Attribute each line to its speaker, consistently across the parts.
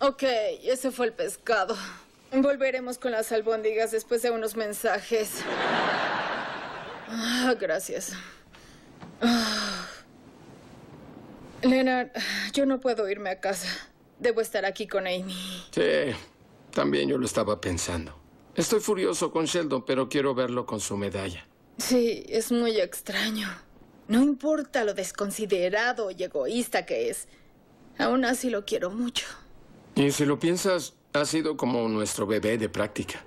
Speaker 1: Ok, ese fue el pescado. Volveremos con las albóndigas después de unos mensajes. Gracias. Leonard, yo no puedo irme a casa. Debo estar aquí con Amy.
Speaker 2: Sí, también yo lo estaba pensando. Estoy furioso con Sheldon, pero quiero verlo con su medalla.
Speaker 1: Sí, es muy extraño. No importa lo desconsiderado y egoísta que es. Aún así lo quiero mucho.
Speaker 2: Y si lo piensas, ha sido como nuestro bebé de práctica.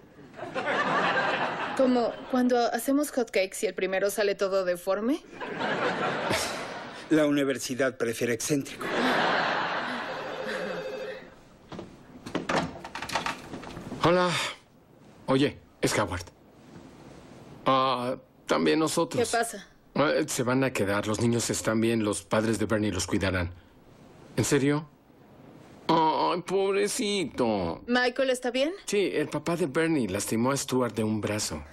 Speaker 1: Como cuando hacemos hotcakes y el primero sale todo deforme.
Speaker 3: La universidad prefiere excéntrico.
Speaker 2: Hola. Oye, es Howard. También nosotros.
Speaker 1: ¿Qué pasa?
Speaker 2: Se van a quedar. Los niños están bien. Los padres de Bernie los cuidarán. ¿En serio? Ay, pobrecito.
Speaker 1: ¿Michael está bien?
Speaker 2: Sí, el papá de Bernie lastimó a Stuart de un brazo.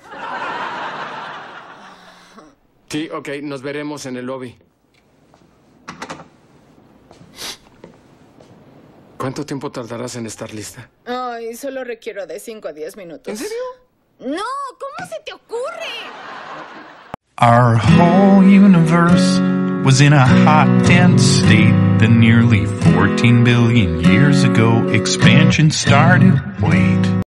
Speaker 2: Sí, ok, nos veremos en el lobby. ¿Cuánto tiempo tardarás en estar lista?
Speaker 1: Ay, solo requiero de 5 a 10 minutos.
Speaker 2: ¿En serio?
Speaker 1: ¡No! ¿Cómo se te ocurre?
Speaker 4: Our whole universe was in a hot, dense state. Then nearly 14 billion years ago, expansion started. Wait.